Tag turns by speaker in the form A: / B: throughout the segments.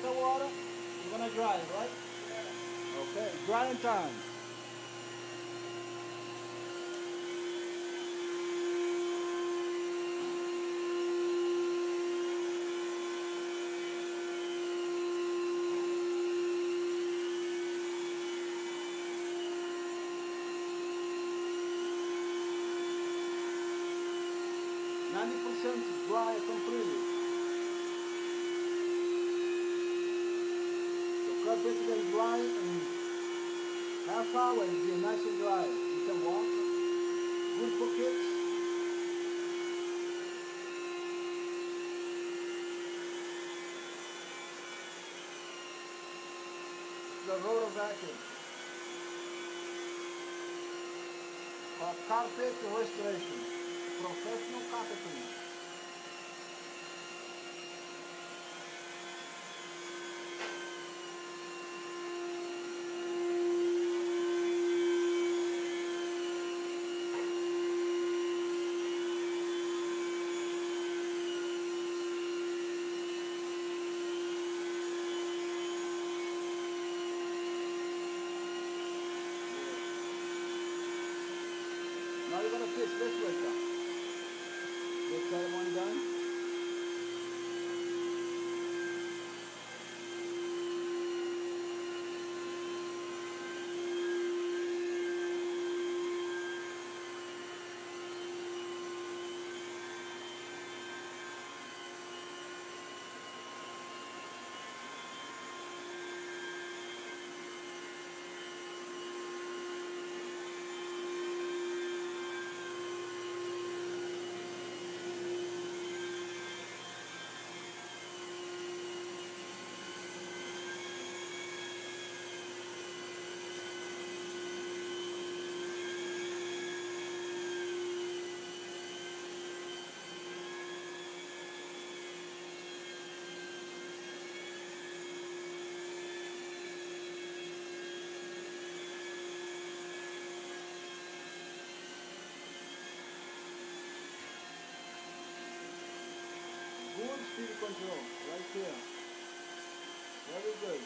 A: the water. You're gonna dry it, right? Okay, drying time. Dry completely. The carpet gets dry in half hour and be nice and dry. You can walk. Good for kids. The rotor vacuum. Carpet restoration. Professional carpet cleaner. Now you're going to fix this way, sir. This ceremony done. Good speed control, right here. Very good.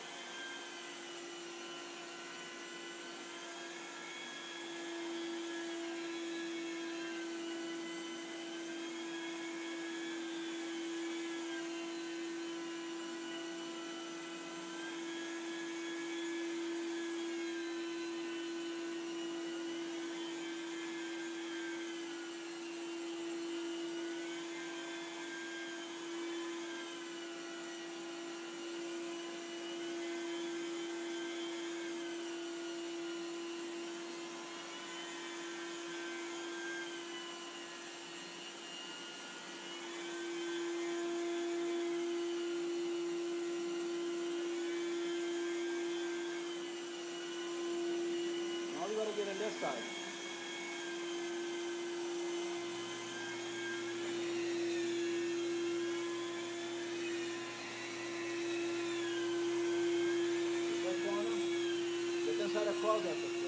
A: Now you gotta get on this side. This corner, get inside the closet.